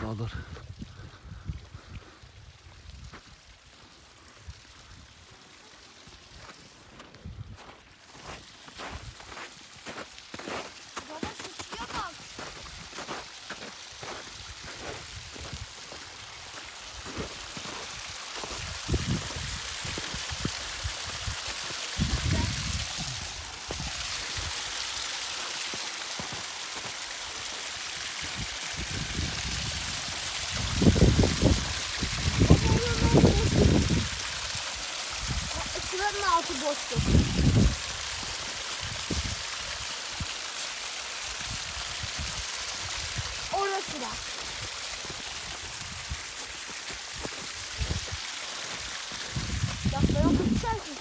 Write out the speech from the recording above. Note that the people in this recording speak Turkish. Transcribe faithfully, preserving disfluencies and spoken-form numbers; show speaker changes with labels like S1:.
S1: dağlar.
S2: Baba şu suya bak. Şuranın altı boşluk. Orası da. Bak ben okutacağım.